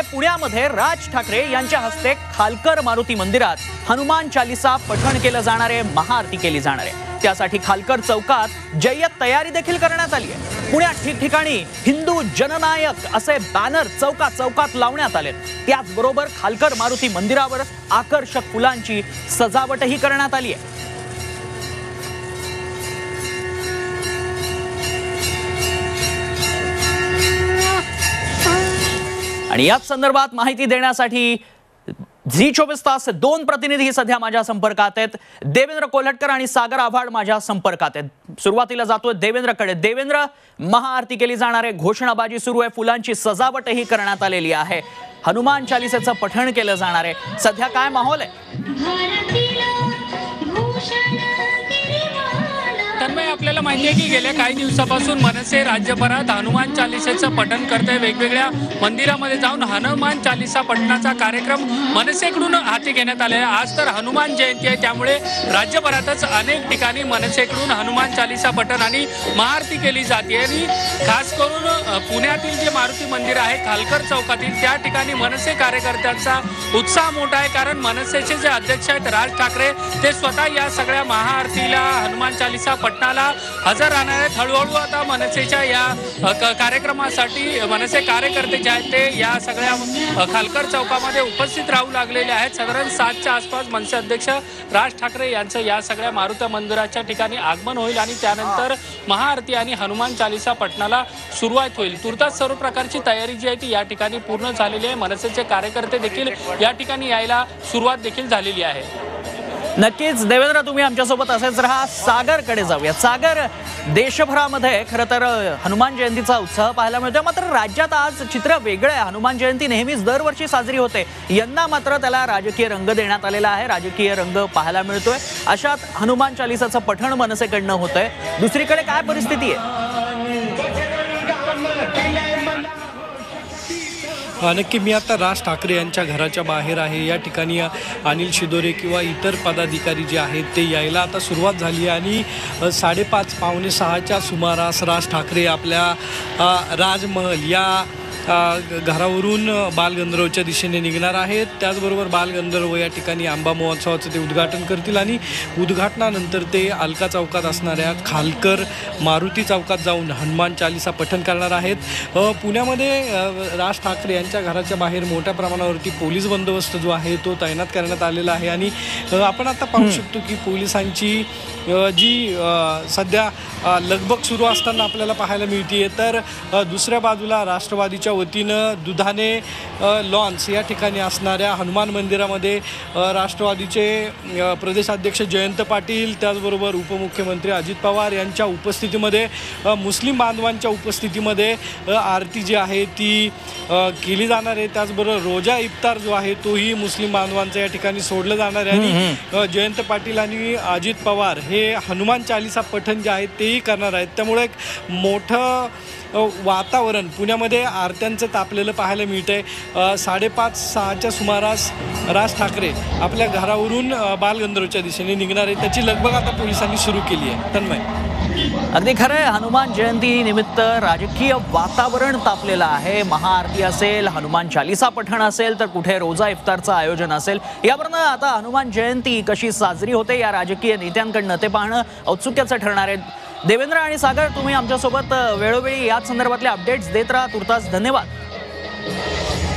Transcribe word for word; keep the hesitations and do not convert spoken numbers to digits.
पुण्यामध्ये राज ठाकरे यांच्या हस्ते खालकर मारुती मंदिरात हनुमान चालीसा पठण केलं जाणार आहे, महाआरती केली जाणार आहे। त्यासाठी खालकर चौकात जय्यत तयारी देखील करण्यात आली आहे। पुण्यात ठिकठिकाणी हिंदू जननायक असे बॅनर चौकात चौकात लावण्यात आलेत। त्याचबरोबर खालकर मारुती मंदिरावर आकर्षक फुलांची सजावटही करण्यात आली आहे। आणि याच संदर्भात माहिती देण्यासाठी झी चोवीस तास दोन प्रतिनिधी सध्या माझ्या संपर्कात आहेत। देवेंद्र कोल्हटकर आणि सागर आव्हाड माझ्या संपर्कात आहेत। सुरुवातीला जातोय देवेंद्रकडे। देवेंद्र, महाआरती केली जाणार आहे, घोषणाबाजी सुरू आहे, फुलांची सजावटही करण्यात आलेली आहे, हनुमान चालीसेचं पठण केलं जाणार आहे, सध्या काय माहोल आहे? तन्मय, आपल्याला माहिती आहे की गेल्या काही दिवसापासून मनसे राज्यभरात हनुमान चालीसेचं पठण करते। वेगवेगळ्या मंदिरामध्ये जाऊन हनुमान चालीसा पठणाचा कार्यक्रम मनसेकडून हाती घेण्यात आले आहे। आज तर हनुमान जयंती आहे, त्यामुळे राज्यभरातच अनेक ठिकाणी मनसेकडून हनुमान चालीसा पठण आणि महाआरती केली जाते। आणि खास करून पुण्यातील जे मारुती मंदिर आहे खालकर चौकातील, त्या ठिकाणी मनसे कार्यकर्त्यांचा उत्साह मोठा आहे, कारण मनसेचे जे अध्यक्ष आहेत राज ठाकरे, ते स्वतः या सगळ्या महाआरतीला हनुमान चालीसा पठणाला हजर राहणार आहेत। हळूहळू आता मनसेच्या या कार्यक्रमासाठी मनसे कार्यकर्ते जे आहेत ते या सगळ्या खालकर चौकामध्ये उपस्थित राहू लागलेले आहेत। साधारण सातच्या आसपास मनसे अध्यक्ष राज ठाकरे यांचं या सगळ्या मारुती मंदिराच्या ठिकाणी आगमन होईल आणि त्यानंतर महाआरती आणि हनुमान चालीसा पठणाला सुरुवात होईल। तुर्तास सर्व प्रकारची तयारी जी आहे ती या ठिकाणी पूर्ण झालेली आहे। मनसेचे कार्यकर्ते देखील या ठिकाणी यायला सुरुवात देखील झालेली आहे। नक्कीच देवेंद्र, तुम्ही आमच्यासोबत असेच राहा। सागरकडे जाऊया। सागर, देशभरामध्ये खरं तर हनुमान जयंतीचा उत्साह पाहायला मिळतोय, मात्र राज्यात आज चित्र वेगळं आहे। हनुमान जयंती नेहमीच दरवर्षी साजरी होते, यंदा मात्र त्याला राजकीय रंग देण्यात आलेला आहे, राजकीय रंग पाहायला मिळतोय। अशात हनुमान चालीसाचं पठण मनसेकडनं होतंय, दुसरीकडे काय परिस्थिती आहे? नक्की मी आता राज ठाकरे यांच्या घराच्या बाहेर आहे। या ठिकाणी अनिल शिदोरे किंवा इतर पदाधिकारी जे आहेत ते यायला आता सुरुवात झाली आहे आणि साडेपाच पावणे सहाच्या सुमारास राज ठाकरे आपल्या राजमहल या घरावरून बालगंधर्वच्या दिशेने निघणार आहेत। त्याचबरोबर बालगंधर्व या ठिकाणी आंबा महोत्सवाचं ते उद्घाटन करतील आणि उद्घाटनानंतर ते अलका चौकात असणाऱ्या खालकर मारुती चौकात जाऊन हनुमान चालीसा पठण करणार आहेत। पुण्यामध्ये राज ठाकरे यांच्या घराच्या बाहेर मोठ्या प्रमाणावरती पोलीस बंदोबस्त जो आहे तो तैनात करण्यात आलेला आहे आणि आपण आता पाहू शकतो की पोलिसांची जी सध्या लगबग सुरू असताना आपल्याला पाहायला मिळते। तर दुसऱ्या बाजूला राष्ट्रवादीच्या वतीनं दुधाने लॉन्स या ठिकाणी असणाऱ्या हनुमान मंदिरामध्ये राष्ट्रवादीचे प्रदेशाध्यक्ष जयंत पाटील, त्याचबरोबर उपमुख्यमंत्री अजित पवार यांच्या उपस्थितीमध्ये, मुस्लिम बांधवांच्या उपस्थितीमध्ये आरती जी आहे ती केली जाणार आहे। त्याचबरोबर रोजा इफ्तार जो आहे तोही मुस्लिम बांधवांचा या ठिकाणी सोडलं जाणार आहे आणि जयंत पाटील आणि अजित पवार हे हनुमान चालीसा पठण जे आहे तेही करणार आहेत। त्यामुळे एक मोठं वातावरण पुण्यामध्ये आरत्यांचं तापलेलं पाहायला मिळतंय। साडेपाच सहाच्या सुमारास राज ठाकरे आपल्या घरावरून बालगंधर्वच्या दिशेने निघणार आहे, त्याची लगबग आता पोलिसांनी सुरू केली आहे। तन्मय, अगदी खरं आहे, हनुमान जयंती निमित्त राजकीय वातावरण तापलेलं आहे। महाआरती असेल, हनुमान चालीसा पठण असेल, तर कुठे रोजा इफ्तारचं आयोजन असेल, यावरनं आता हनुमान जयंती कशी साजरी होते या राजकीय नेत्यांकडनं ते पाहणं औत्सुक्याचं ठरणार आहे। देवेंद्र आणि सागर, तुम्ही आमच्यासोबत वेळोवेळी याच संदर्भातले अपडेट्स देत राहा। तुर्तास धन्यवाद।